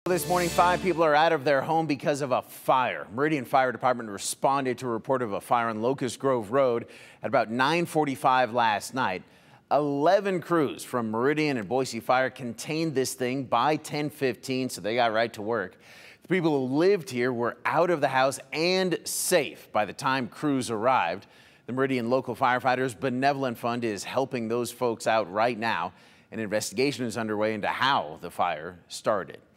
This morning, 5 people are out of their home because of a fire. Meridian Fire Department responded to a report of a fire on Locust Grove Road at about 9:45 last night. 11 crews from Meridian and Boise Fire contained this thing by 10:15, so they got right to work. The people who lived here were out of the house and safe by the time crews arrived. The Meridian local firefighters Benevolent Fund is helping those folks out right now. An investigation is underway into how the fire started.